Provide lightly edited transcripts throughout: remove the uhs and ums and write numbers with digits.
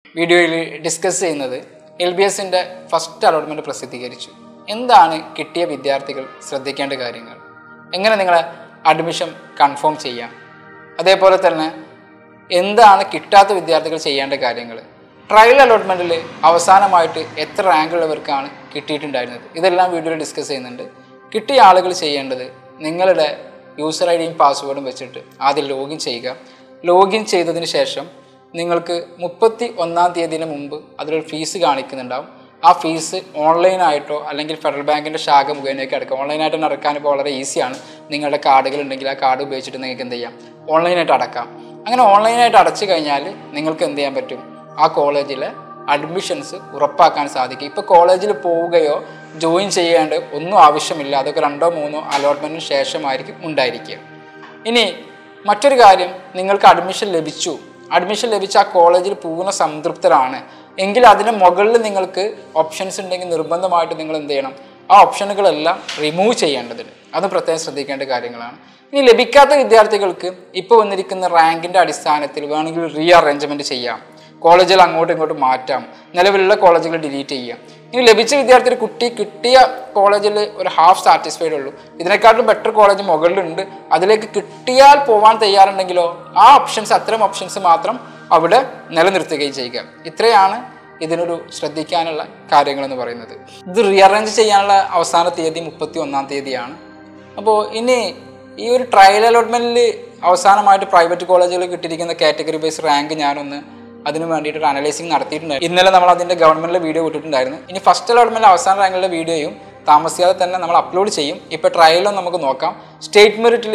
വീഡിയോയിൽ ഡിസ്കസ് ചെയ്യുന്നത് LBSന്റെ first allotment പ്രസിദ്ധീകരിച്ചു. എന്താണ് കിട്ടിയ വിദ്യാർത്ഥികൾ ശ്രദ്ധിക്കേണ്ട കാര്യങ്ങൾ, എങ്ങനെ നിങ്ങളെ അഡ്മിഷൻ കൺഫേം ചെയ്യാം, അതേപോലെ തന്നെ എന്താണ് കിട്ടാത്ത വിദ്യാർത്ഥികൾ ചെയ്യേണ്ട കാര്യങ്ങൾ, ട്രയൽ അലോട്ട്മെൻറ്റിൽ അവസാനമായിട്ട് എത്ര റാങ്കുള്ളവർക്കാണ് കിട്ടിയിട്ടുണ്ടായിരുന്നത്, ഇതെല്ലാം വീഡിയോയിൽ ഡിസ്കസ് ചെയ്യുന്നുണ്ട്. കിട്ടിയ ആളുകൾ ചെയ്യേണ്ടത് നിങ്ങളുടെ യൂസർ ഐഡിയും പാസ്വേഡും വെച്ചിട്ട് ആദ്യം ലോഗിൻ ചെയ്യുക. ലോഗിൻ ചെയ്തതിന് ശേഷം നിങ്ങൾക്ക് 31-ാം തീയതിന് മുമ്പ് അതിലൊരു ഫീസ് കാണിക്കുന്നുണ്ടാവും. ആ ഫീസ് ഓൺലൈനായിട്ടോ അല്ലെങ്കിൽ ഫെഡറൽ ബാങ്കിൻ്റെ ശാഖ മുഖേനയൊക്കെ അടക്കാം. ഓൺലൈനായിട്ട് തന്നെ അടക്കാൻ ഇപ്പോൾ വളരെ ഈസിയാണ്. നിങ്ങളുടെ കാർഡുകൾ ഉണ്ടെങ്കിൽ ആ കാർഡ് ഉപയോഗിച്ചിട്ട് നിങ്ങൾക്ക് എന്ത് ചെയ്യാം, ഓൺലൈനായിട്ട് അടക്കാം. അങ്ങനെ ഓൺലൈനായിട്ട് അടച്ചു കഴിഞ്ഞാൽ നിങ്ങൾക്ക് എന്ത് ചെയ്യാൻ പറ്റും, ആ കോളേജിലെ അഡ്മിഷൻസ് ഉറപ്പാക്കാൻ സാധിക്കും. ഇപ്പോൾ കോളേജിൽ പോവുകയോ ജോയിൻ ചെയ്യേണ്ട ഒന്നും ആവശ്യമില്ല. അതൊക്കെ 2-3 അലോട്ട്മെൻറ്റിന് ശേഷമായിരിക്കും ഉണ്ടായിരിക്കുക. ഇനി മറ്റൊരു കാര്യം, നിങ്ങൾക്ക് അഡ്മിഷൻ ലഭിച്ചു, അഡ്മിഷൻ ലഭിച്ച ആ കോളേജിൽ പൂർണ്ണ സംതൃപ്തരാണ് എങ്കിൽ അതിന് മുകളിൽ നിങ്ങൾക്ക് ഓപ്ഷൻസ് ഉണ്ടെങ്കിൽ നിർബന്ധമായിട്ട് നിങ്ങൾ എന്ത് ചെയ്യണം, ആ ഓപ്ഷനുകളെല്ലാം റിമൂവ് ചെയ്യേണ്ടതുണ്ട്. അത് പ്രത്യേകം ശ്രദ്ധിക്കേണ്ട കാര്യങ്ങളാണ്. ഇനി ലഭിക്കാത്ത വിദ്യാർത്ഥികൾക്ക് ഇപ്പോൾ വന്നിരിക്കുന്ന റാങ്കിൻ്റെ അടിസ്ഥാനത്തിൽ വേണമെങ്കിൽ റീഅറേഞ്ച്മെൻറ്റ് ചെയ്യാം, കോളേജിൽ അങ്ങോട്ടും ഇങ്ങോട്ടും മാറ്റാം, നിലവിലുള്ള കോളേജുകൾ ഡിലീറ്റ് ചെയ്യാം. ഇനി ലഭിച്ച വിദ്യാർത്ഥി കിട്ടിയ കോളേജിൽ ഒരു ഹാഫ് സാറ്റിസ്ഫൈഡ് ഉള്ളൂ, ഇതിനെക്കാട്ടും ബെറ്റർ കോളേജ് മുകളിലുണ്ട്, അതിലേക്ക് കിട്ടിയാൽ പോകാൻ തയ്യാറുണ്ടെങ്കിലോ ആ ഓപ്ഷൻസ്, അത്തരം ഓപ്ഷൻസ് മാത്രം അവിടെ നിലനിർത്തുകയും ചെയ്യുക. ഇത്രയാണ് ഇതിനൊരു ശ്രദ്ധിക്കാനുള്ള കാര്യങ്ങളെന്ന് പറയുന്നത്. ഇത് റീഅറേഞ്ച് ചെയ്യാനുള്ള അവസാന തീയതി 31-ാം തീയതിയാണ്. അപ്പോൾ ഇനി ഈ ഒരു ട്രയൽ അലോട്ട്മെൻറ്റിൽ അവസാനമായിട്ട് പ്രൈവറ്റ് കോളേജുകളിൽ കിട്ടിയിരിക്കുന്ന കാറ്റഗറി ബേസ് റാങ്ക് ഞാനൊന്ന് അതിന് വേണ്ടിയിട്ട് ഒരു അനലൈസിങ് നടത്തിയിട്ടുണ്ടായിരുന്നു. ഇന്നലെ നമ്മൾ അതിൻ്റെ ഗവൺമെൻറ്റിലെ വീഡിയോ വിട്ടിട്ടുണ്ടായിരുന്നു. ഇനി ഫസ്റ്റ് അലോട്ട്മെൻറ്റിൽ അവസാന റാങ്കിലുള്ള വീഡിയോയും താമസിയാതെ തന്നെ നമ്മൾ അപ്ലോഡ് ചെയ്യും. ഇപ്പോൾ ട്രയലും നമുക്ക് നോക്കാം. സ്റ്റേറ്റ് മെറിറ്റിൽ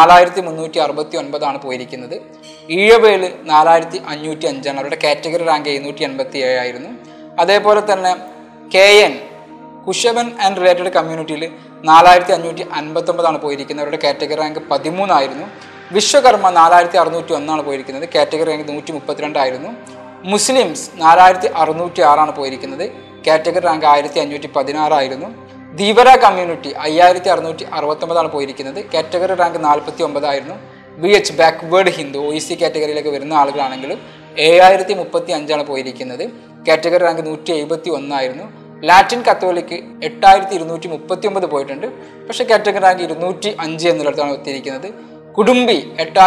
4369 പോയിരിക്കുന്നത്. ഈഴവയിൽ 4505, അവരുടെ കാറ്റഗറി റാങ്ക് 787 ആയിരുന്നു. അതേപോലെ തന്നെ KN കുഷവൻ ആൻഡ് റിലേറ്റഡ് കമ്മ്യൂണിറ്റിയിൽ 4559 പോയിരിക്കുന്നത്, അവരുടെ കാറ്റഗറി റാങ്ക് 13 ആയിരുന്നു. വിശ്വകർമ്മ 4601 പോയിരിക്കുന്നത്, കാറ്റഗറി റാങ്ക് 132 ആയിരുന്നു. മുസ്ലിംസ് 4606 പോയിരിക്കുന്നത്, കാറ്റഗറി റാങ്ക് 1516 ആയിരുന്നു. ധീവര കമ്മ്യൂണിറ്റി 5669 പോയിരിക്കുന്നത്, കാറ്റഗറി റാങ്ക് 49 ആയിരുന്നു. BH ബാക്ക്വേർഡ് ഹിന്ദു OEC കാറ്റഗറിയിലേക്ക് വരുന്ന ആളുകളാണെങ്കിലും 7035 പോയിരിക്കുന്നത്, കാറ്റഗറി റാങ്ക് 171 ആയിരുന്നു. ലാറ്റിൻ കത്തോലിക്ക് 8239 പോയിട്ടുണ്ട്, പക്ഷേ കാറ്റഗറി റാങ്ക് 205 എന്നിടത്താണ് എത്തിയിരിക്കുന്നത്. കുടുംബി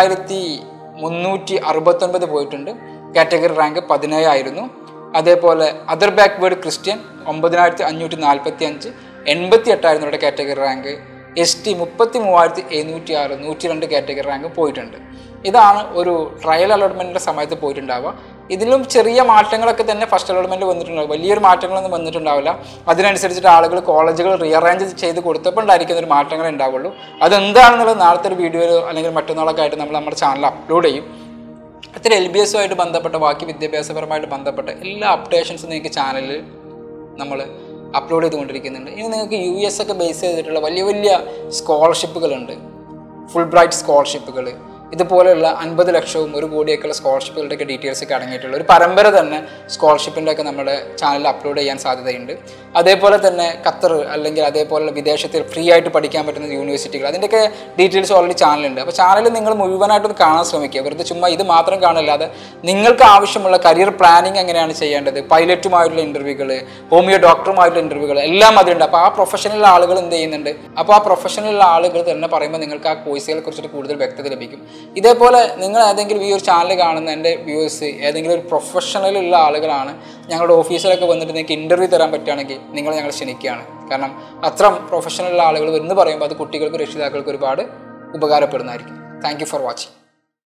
8369 പോയിട്ടുണ്ട്, കാറ്റഗറി റാങ്ക് 17 ആയിരുന്നു. അതേപോലെ അതർ ബാക്ക്വേർഡ് ക്രിസ്ത്യൻ 9545, 88 ആയിരുന്നു അവരുടെ category rank. ST 33706, 102 category rank പോയിട്ടുണ്ട്. ഇതാണ് ഒരു ട്രയൽ അലോട്ട്മെൻറ്റിൻ്റെ സമയത്ത് പോയിട്ടുണ്ടാവുക. ഇതിലും ചെറിയ മാറ്റങ്ങളൊക്കെ തന്നെ ഫസ്റ്റ് അലോട്ട്മെൻറ്റ് വന്നിട്ടുണ്ടാവും, വലിയൊരു മാറ്റങ്ങളൊന്നും വന്നിട്ടുണ്ടാവില്ല. അതിനനുസരിച്ചിട്ട് ആളുകൾ കോളേജുകൾ റീഅറേഞ്ച് ചെയ്ത് കൊടുത്തപ്പോൾ ഉണ്ടായിരിക്കുന്ന ഒരു മാറ്റങ്ങളേ ഉണ്ടാവുള്ളൂ. അതെന്താണെന്നുള്ളത് നാളത്തെ ഒരു വീഡിയോയിലോ അല്ലെങ്കിൽ മറ്റന്നാളൊക്കെ ആയിട്ട് നമ്മൾ നമ്മുടെ ചാനൽ അപ്ലോഡ് ചെയ്യും. അത്ര LBSുമായിട്ട് ബന്ധപ്പെട്ട ബാക്കി വിദ്യാഭ്യാസപരമായിട്ട് ബന്ധപ്പെട്ട എല്ലാ അപ്ഡേഷൻസും നിങ്ങൾക്ക് ചാനലിൽ നമ്മൾ അപ്ലോഡ് ചെയ്തുകൊണ്ടിരിക്കുന്നുണ്ട്. ഇനി നിങ്ങൾക്ക് US ഒക്കെ ബേസ് ചെയ്തിട്ടുള്ള വലിയ വലിയ സ്കോളർഷിപ്പുകളുണ്ട്, ഫുൾ ബ്രൈറ്റ് സ്കോളർഷിപ്പുകൾ, ഇതുപോലെയുള്ള 50 ലക്ഷവും 1 കോടിയൊക്കെയുള്ള സ്കോളർഷിപ്പുകളുടെയൊക്കെ ഡീറ്റെയിൽസ് ഒക്കെ അടങ്ങിയിട്ടുള്ള ഒരു പരമ്പര തന്നെ സ്കോളർഷിപ്പിൻ്റെ ഒക്കെ നമ്മുടെ ചാനലിൽ അപ്ലോഡ് ചെയ്യാൻ സാധ്യതയുണ്ട്. അതേപോലെ തന്നെ ഖത്തർ അല്ലെങ്കിൽ അതേപോലുള്ള വിദേശത്തിൽ ഫ്രീ ആയിട്ട് പഠിക്കാൻ പറ്റുന്ന യൂണിവേഴ്സിറ്റികൾ, അതിൻ്റെയൊക്കെ ഡീറ്റെയിൽസ് ഓൾറെഡി ചാനലുണ്ട്. അപ്പോൾ ചാനൽ നിങ്ങൾ മുഴുവനായിട്ടൊന്ന് കാണാൻ ശ്രമിക്കുക, വെറുതെ ചുമ്മാ ഇത് മാത്രം കാണല്ലാതെ നിങ്ങൾക്ക് ആവശ്യമുള്ള കരിയർ പ്ലാനിങ് എങ്ങനെയാണ് ചെയ്യേണ്ടത്, പൈലറ്റുമായിട്ടുള്ള ഇൻ്റർവ്യൂകൾ, ഹോമിയോ ഡോക്ടറുമായിട്ടുള്ള ഇൻ്റർവ്യൂകൾ എല്ലാം അതിലുണ്ട്. അപ്പോൾ ആ പ്രൊഫഷണൽ ആളുകൾ എന്ത് ചെയ്യുന്നുണ്ട്, അപ്പോൾ ആ പ്രൊഫഷണൽ ആളുകൾ തന്നെ പറയുമ്പോൾ നിങ്ങൾക്ക് ആ കോഴ്സുകളെ കുറിച്ചിട്ട് കൂടുതൽ വ്യക്തത ലഭിക്കും. ഇതേപോലെ നിങ്ങൾ ഏതെങ്കിലും ഈ ഒരു ചാനൽ കാണുന്ന എൻ്റെ വ്യൂവേഴ്സ് ഏതെങ്കിലും ഒരു പ്രൊഫഷണലുള്ള ആളുകളാണ്, ഞങ്ങളുടെ ഓഫീസിലൊക്കെ വന്നിട്ട് നിങ്ങൾക്ക് ഇൻ്റർവ്യൂ തരാൻ പറ്റുകയാണെങ്കിൽ നിങ്ങൾ ഞങ്ങൾ ക്ഷണിക്കുകയാണ്. കാരണം അത്തരം പ്രൊഫഷണലുള്ള ആളുകൾ എന്ന് പറയുമ്പോൾ അത് കുട്ടികൾക്ക് രക്ഷിതാക്കൾക്ക് ഒരുപാട് ഉപകാരപ്പെടുന്നതായിരിക്കും. Thank you for watching.